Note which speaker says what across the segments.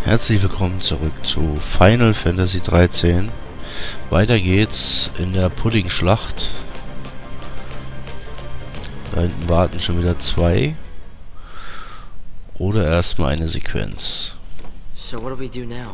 Speaker 1: Herzlich willkommen zurück zu Final Fantasy 13. Weiter geht's in der Pudding-Schlacht. Da hinten warten schon wieder zwei. Oder erstmal eine Sequenz.
Speaker 2: So what do we do now?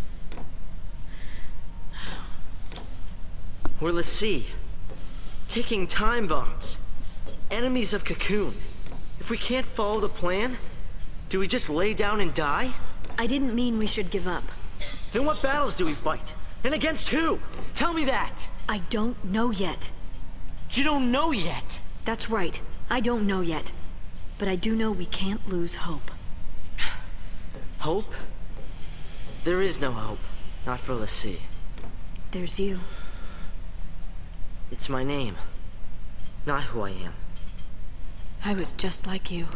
Speaker 2: We're l'Cie, ticking time bombs, enemies of Cocoon. If we can't follow the plan, do we just lay down and die?
Speaker 3: I didn't mean we should give up.
Speaker 2: Then what battles do we fight? And against who? Tell me that!
Speaker 3: I don't know yet.
Speaker 2: You don't know yet!
Speaker 3: That's right. I don't know yet. But I do know we can't lose hope.
Speaker 2: Hope? There is no hope. Not for l'Cie.
Speaker 3: There's you.
Speaker 2: It's my name. Not who I am.
Speaker 3: I was just like you.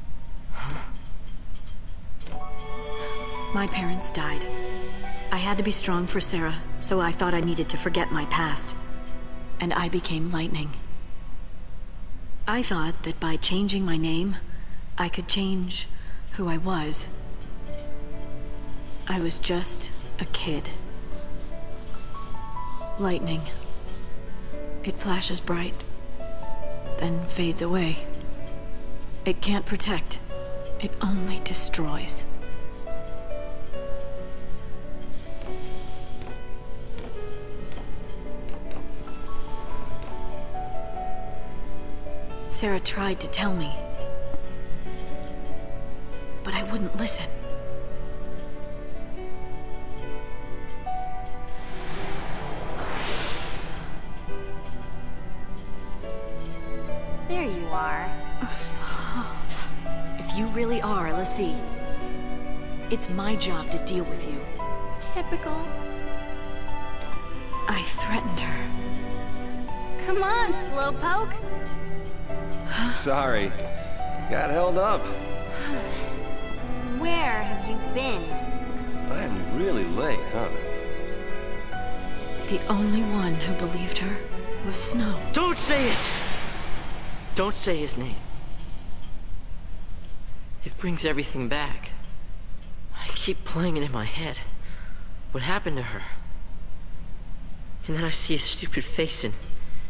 Speaker 3: My parents died. I had to be strong for Sarah, so I thought I needed to forget my past. And I became Lightning. I thought that by changing my name, I could change who I was. I was just a kid. Lightning. It flashes bright, then fades away. It can't protect. It only destroys. Sarah tried to tell me, but I wouldn't listen.
Speaker 4: There you are.
Speaker 3: If you really are l'Cie, it's my job to deal with you.
Speaker 4: Typical.
Speaker 3: I threatened her.
Speaker 4: Come on, Slowpoke.
Speaker 5: Sorry. Got held up.
Speaker 4: Where have you been?
Speaker 5: I'm really late, huh?
Speaker 3: The only one who believed her was Snow.
Speaker 2: Don't say it! Don't say his name. It brings everything back. I keep playing it in my head. What happened to her? And then I see his stupid face and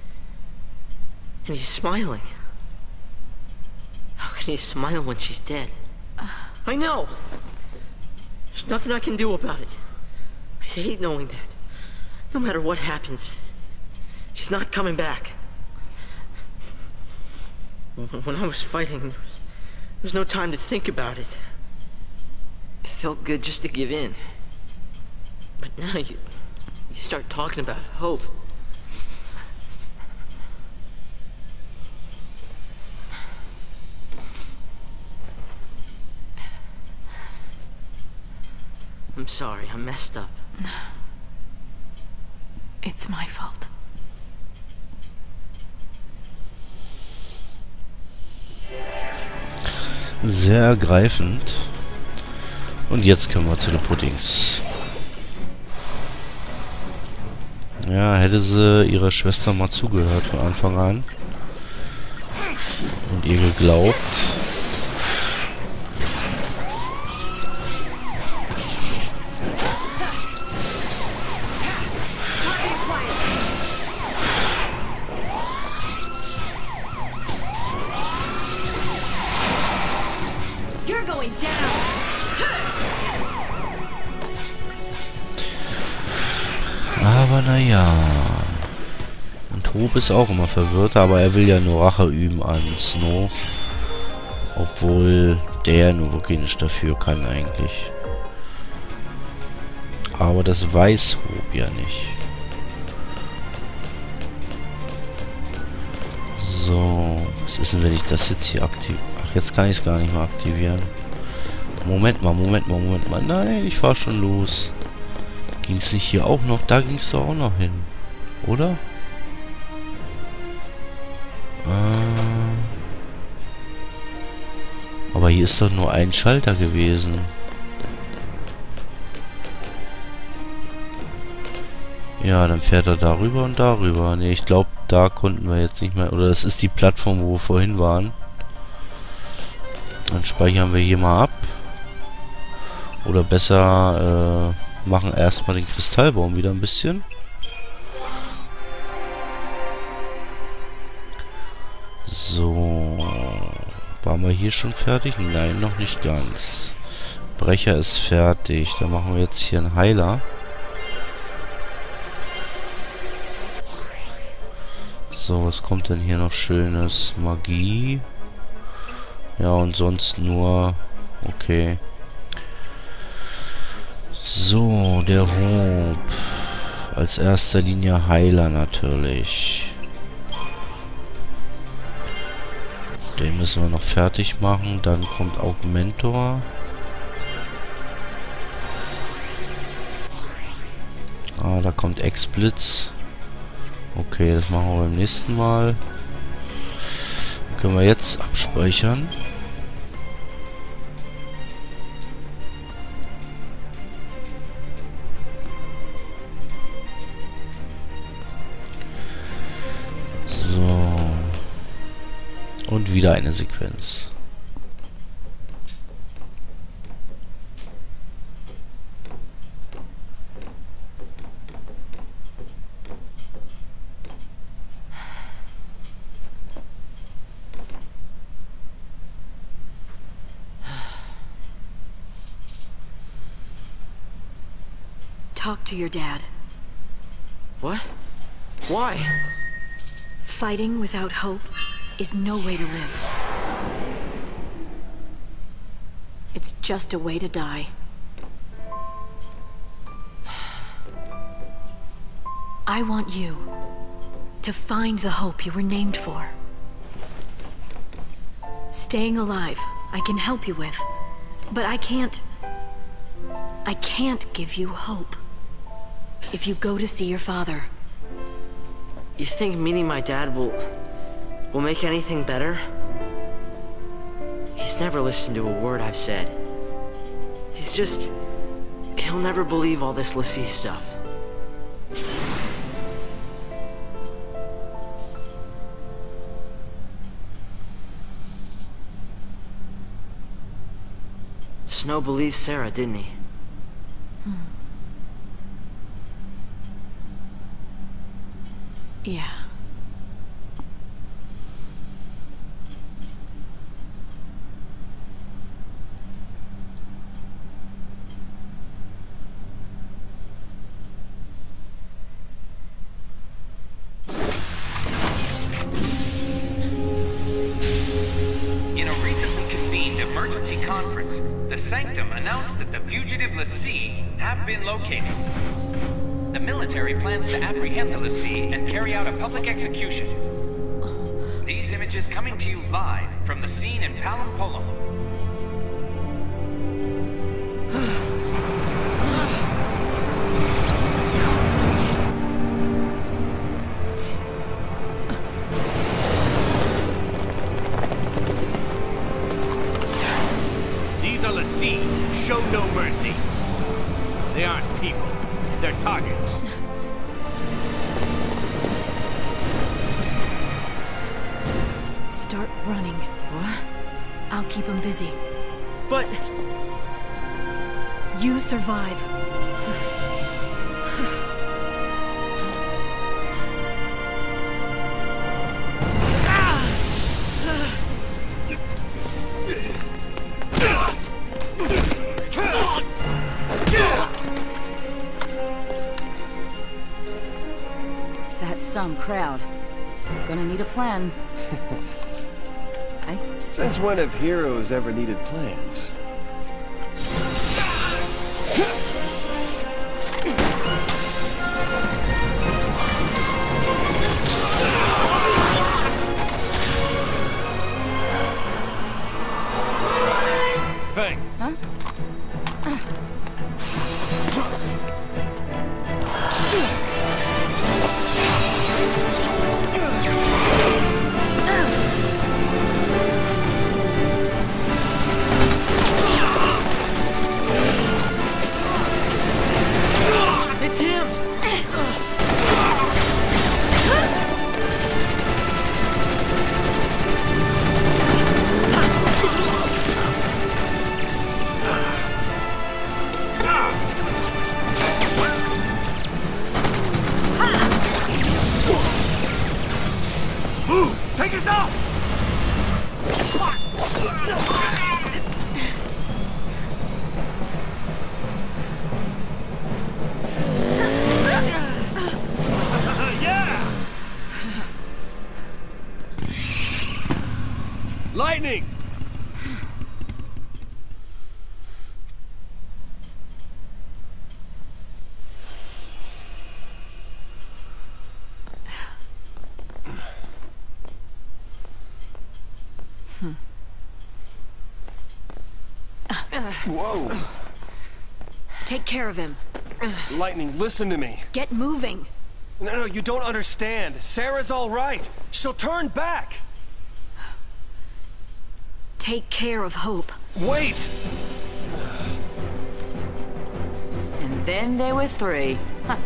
Speaker 2: he's smiling. How can he smile when she's dead? I know! There's nothing I can do about it. I hate knowing that. No matter what happens, she's not coming back. When I was fighting, there was no time to think about it. It felt good just to give in. But now you start talking about hope. I'm sorry, I messed up.
Speaker 3: It's my fault.
Speaker 1: Sehr ergreifend. Und jetzt können wir zu den Puddings. Ja, hätte sie ihrer Schwester mal zugehört von Anfang an. Und ihr geglaubt.
Speaker 3: You're going down.
Speaker 1: Aber naja. Und Hope ist auch immer verwirrt, aber er will ja nur Rache üben an Snow. Obwohl der nur wirklich nicht dafür kann eigentlich. Aber das weiß Hope ja nicht. So, was ist denn, wenn ich das jetzt hier aktiv... Ach, jetzt kann ich es gar nicht mehr aktivieren. Moment mal. Nein, ich fahr schon los. Ging es nicht hier auch noch? Da ging es doch auch noch hin. Oder? Aber hier ist doch nur ein Schalter gewesen. Ja, dann fährt er darüber und darüber. Ne, ich glaube, da konnten wir jetzt nicht mehr... Oder das ist die Plattform, wo wir vorhin waren. Dann speichern wir hier mal ab. Oder besser machen erstmal den Kristallbaum wieder ein bisschen. So. Waren wir hier schon fertig? Nein, noch nicht ganz. Brecher ist fertig. Dann machen wir jetzt hier einen Heiler. So, was kommt denn hier noch Schönes? Magie. Ja, und sonst nur... Okay. So, der Hob. Als erster Linie Heiler natürlich. Den müssen wir noch fertig machen. Dann kommt Augmentor. Ah, da kommt Ex-Blitz. Okay, das machen wir beim nächsten Mal. Dann können wir jetzt abspeichern. So. Und wieder eine Sequenz.
Speaker 3: Talk to your dad.
Speaker 2: What? Why?
Speaker 3: Fighting without hope is no way to live. It's just a way to die. I want you to find the hope you were named for. Staying alive, I can help you with, but I can't give you hope. If you go to see your father.
Speaker 2: You think meeting my dad will make anything better? He's never listened to a word I've said. He'll never believe all this l'Cie stuff. Snow believed Sarah, didn't he?
Speaker 3: Yeah.
Speaker 6: In a recently convened emergency conference, the Sanctum announced that the fugitive l'Cie have been located. The military plans to apprehend the l'Cie and carry out a public execution. These images coming to you live from the scene in Palampolum.
Speaker 7: These are l'Cie. Show no mercy. They aren't people. They're targets.
Speaker 3: Start running.
Speaker 2: What?
Speaker 3: I'll keep him busy.
Speaker 2: But...
Speaker 3: You survive.
Speaker 8: That's some crowd. Gonna need a plan.
Speaker 5: Since when have heroes ever needed plans?
Speaker 7: Feng.
Speaker 8: Huh?
Speaker 5: lightning! Whoa!
Speaker 3: Take care of him.
Speaker 5: Lightning, listen to me.
Speaker 3: Get moving.
Speaker 5: No, you don't understand. Sarah's all right. She'll turn back.
Speaker 3: Take care of Hope.
Speaker 5: Wait!
Speaker 8: And then there were 3.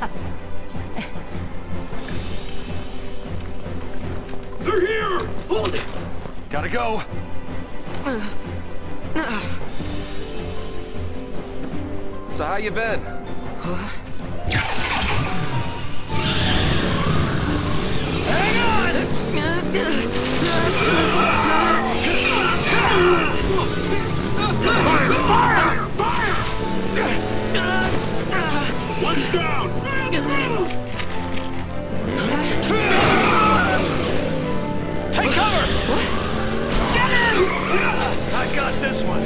Speaker 5: They're here! Hold it! Gotta go. So how you been?
Speaker 7: One's down!
Speaker 5: Take cover! Get him! I got this one.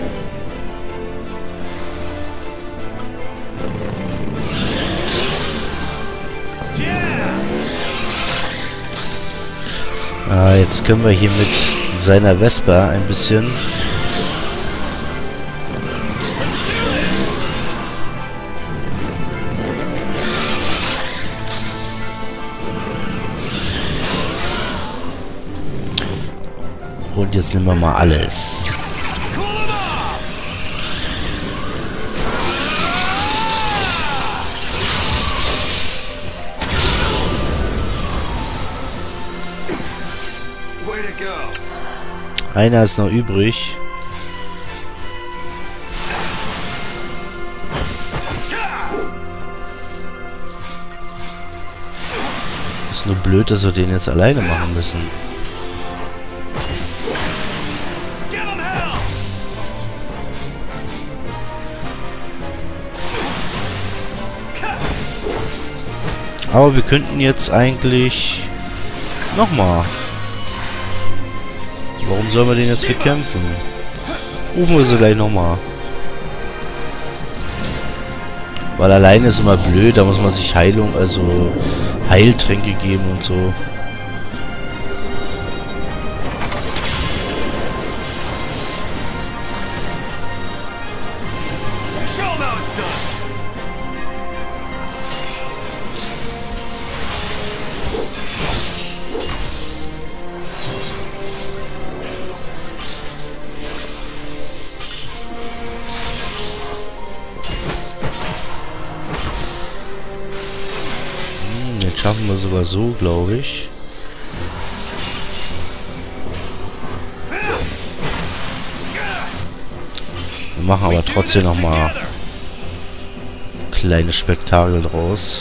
Speaker 1: Jetzt können wir hier mit seiner Vespa ein bisschen und jetzt nehmen wir mal alles. Einer ist noch übrig. Ist nur blöd, dass wir den jetzt alleine machen müssen. Aber wir könnten jetzt eigentlich nochmal. Warum sollen wir den jetzt bekämpfen? Rufen wir sie gleich nochmal. Weil alleine ist immer blöd, da muss man sich also Heiltränke geben und so. Jetzt schaffen wir sogar so, glaube ich. Wir machen aber trotzdem nochmal ein kleines Spektakel draus.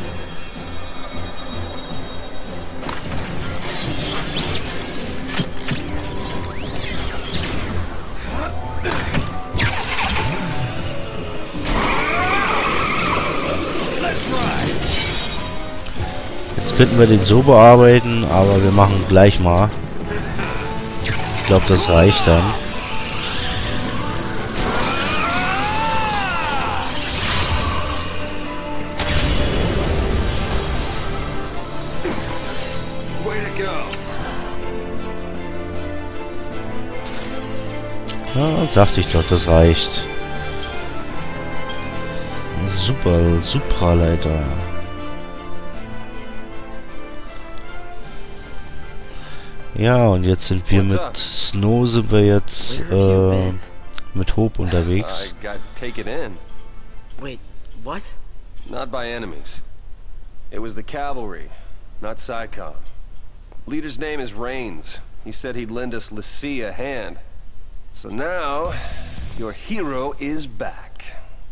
Speaker 1: Könnten wir den so bearbeiten, aber wir machen gleich mal. Ich glaube, das reicht dann. Ja, sagte ich doch, das reicht. Super, Supraleiter. Ja, und jetzt sind wir mit Snow, sind wir jetzt mit Hope unterwegs.
Speaker 2: Wait, what?
Speaker 5: Not by enemies. It was the cavalry, not Psycom. Leader's name is Rains. He said he'd lend us Lassie a hand. So now, your hero is back.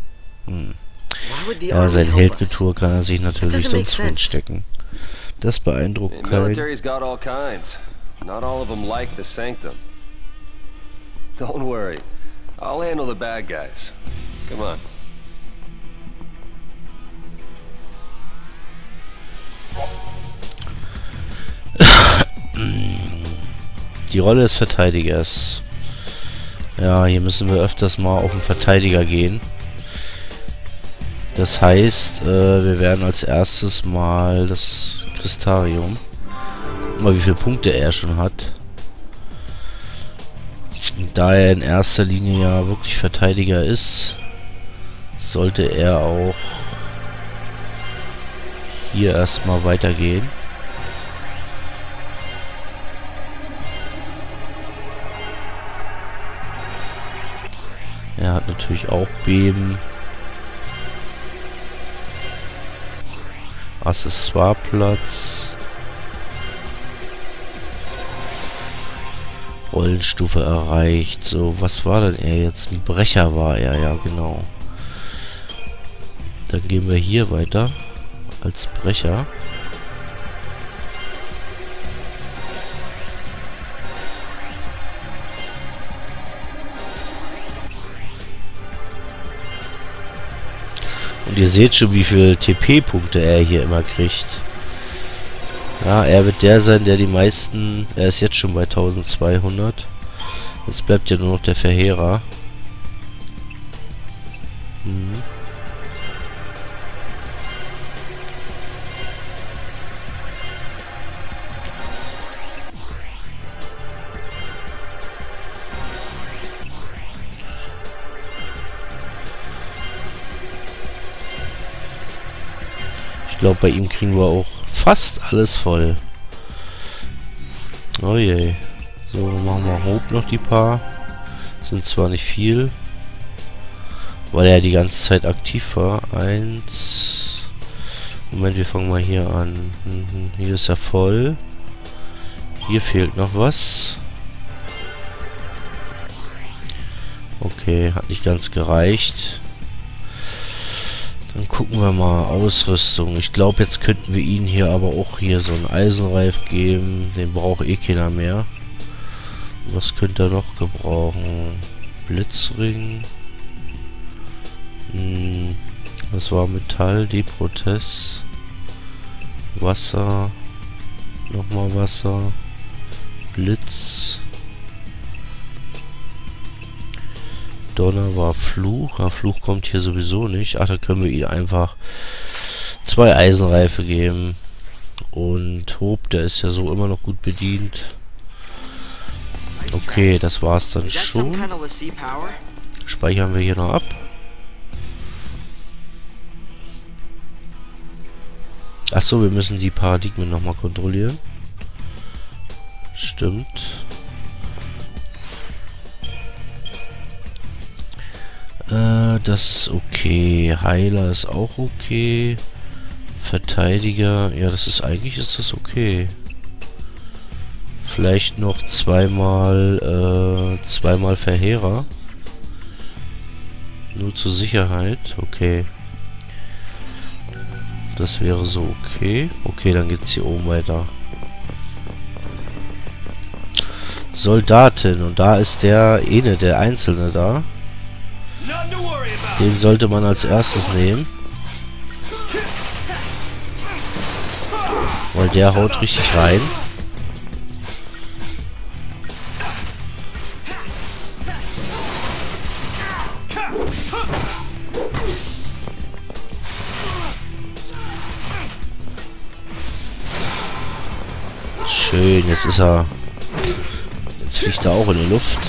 Speaker 1: Ja, sein Heldgetue kann er sich natürlich sonst wegstecken. Das beeindruckt keinen.
Speaker 5: Military's got all kinds. Not all of them like the Sanctum. Don't worry. I'll handle the bad guys. Come on.
Speaker 1: Die Rolle des Verteidigers. Ja, hier müssen wir öfters mal auf den Verteidiger gehen. Das heißt, wir werden als erstes mal das Kristarium. Guck mal, wie viele Punkte er schon hat. Und da er in erster Linie ja wirklich Verteidiger ist, sollte er auch hier erstmal weitergehen. Er hat natürlich auch Beben. Accessoireplatz. Rollenstufe erreicht. So, was war denn er jetzt? Ein Brecher war er, ja genau. Dann gehen wir hier weiter. Als Brecher. Und ihr seht schon, wie viele TP-Punkte er hier immer kriegt. Ja, er wird der sein, der die meisten... Er ist jetzt schon bei 1200. Jetzt bleibt ja nur noch der Verheerer. Ich glaube, bei ihm kriegen wir auch fast alles voll. Oh je. So, machen wir Hope noch die paar. Sind zwar nicht viel, weil er die ganze Zeit aktiv war. 1. Moment, wir fangen mal hier an. Hier ist er voll. Hier fehlt noch was. Okay, hat nicht ganz gereicht. Dann gucken wir mal. Ausrüstung. Ich glaube, jetzt könnten wir ihn hier aber auch hier so einen Eisenreif geben. Den braucht eh keiner mehr. Was könnte er noch gebrauchen? Blitzring. Das war Metall, Deprotest. Wasser. Nochmal Wasser. Blitz. Donner war Fluch. Ja, Fluch kommt hier sowieso nicht. Ach, da können wir ihm einfach 2 Eisenreife geben. Und Hope, der ist ja so immer noch gut bedient. Okay, das war's dann schon. Speichern wir hier noch ab. Achso, wir müssen die Paradigmen nochmal kontrollieren. Stimmt. Das ist okay. Heiler ist auch okay. Verteidiger. Ja, das ist eigentlich ist das okay. Vielleicht noch zweimal Verheerer. Nur zur Sicherheit. Okay. Das wäre so okay. Okay, dann geht's hier oben weiter. Soldatin. Und da ist der Einzelne da. Den sollte man als erstes nehmen. Weil der haut richtig rein. Schön, jetzt ist er... Jetzt fliegt er auch in die Luft.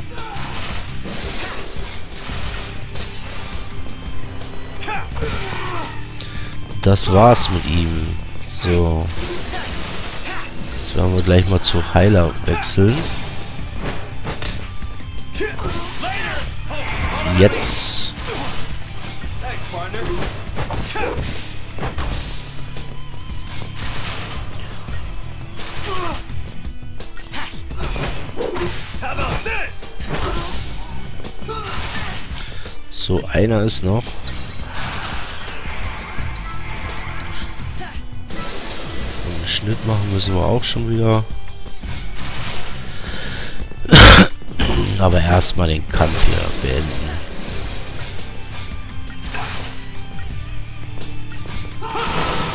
Speaker 1: Das war's mit ihm. So. Jetzt werden wir gleich mal zu Heiler wechseln. Jetzt. So, einer ist noch. Schnitt machen müssen wir auch schon wieder. Aber erstmal den Kampf hier beenden.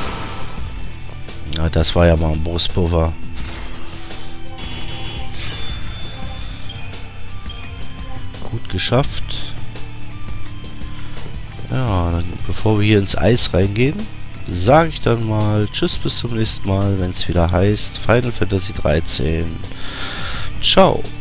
Speaker 1: Na, das war ja mal ein Brustpuffer. geschafft. Ja, dann, bevor wir hier ins Eis reingehen, sage ich dann mal tschüss, bis zum nächsten Mal, wenn es wieder heißt Final Fantasy 13. Ciao.